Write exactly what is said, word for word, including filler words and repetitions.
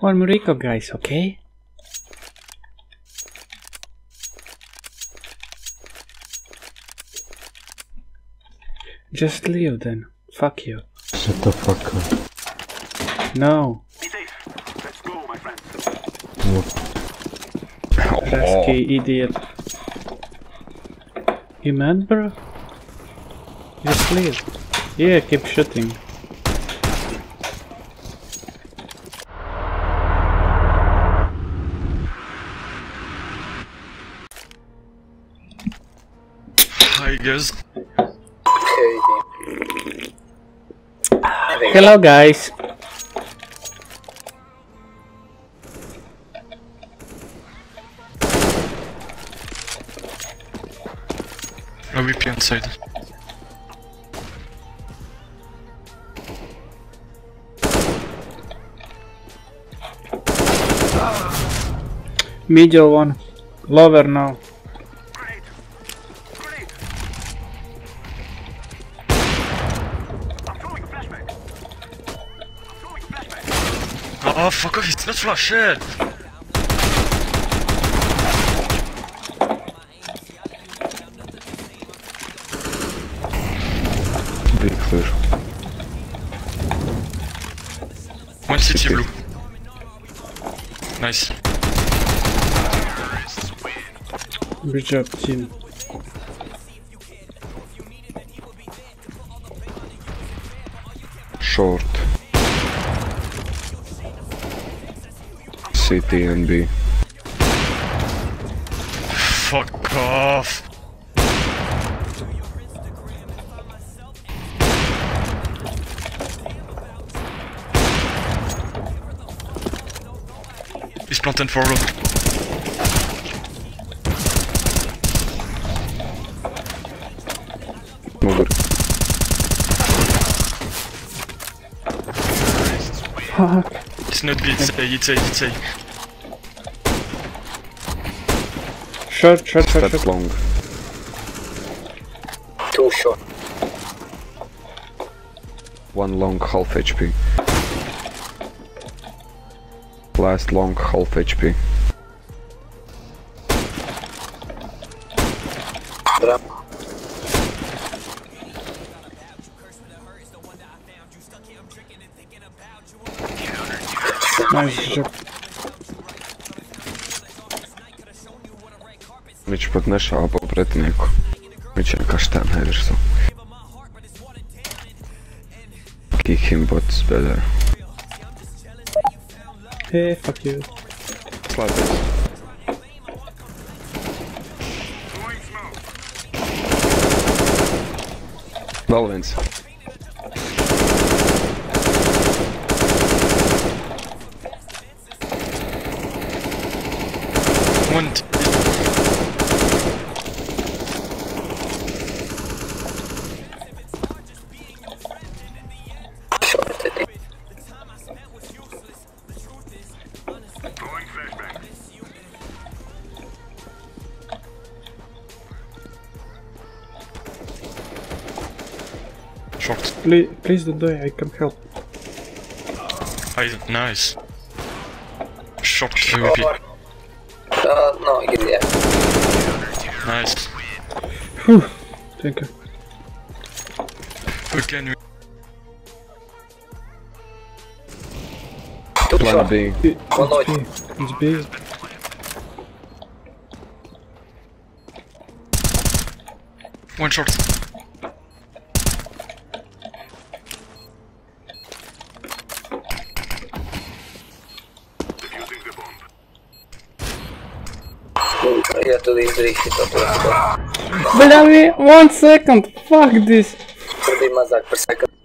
One Murico, guys, okay? Just leave then. Fuck you. Shut the fuck up. No. Be safe. Let's go, my friends. Pesky idiot. You mad, bro? Just leave. Yeah, keep shooting. Hi guys. Hello, guys. A V P inside. Middle one. Lower now. Grenade. Grenade. I'm throwing a flashback. I'm throwing a flashback. Oh fuck off, it's not flash shit. Big clear. One city blue. Nice. Good job, team. Short. City and B. Fuck off. He's planted for road. Over. Fuck. It's not B, it's A, it's A, it's A. Short, short, short, That's short. long. Two short. One long, half H P. Last long, half H P. Drum. Nice job. Viņš pat nešāpa pretinieku. Viņš vienkārši tā nevirsu. Kick him, but it's better. Hey, fuck you. Slēpties. Throwing smoke. Vēl viens. One t Short city. Throwing flashback. short. Please, please don't die, I can help. I, nice. Short A V P. Uh, no, yeah. Nice. Whew. Thank you. We can Two Plan short. B. It- One It's B. It's B. one short. Defusing the bomb. Я туда изрихит, а то Бля, one second, fuck this. Туди мазак per second.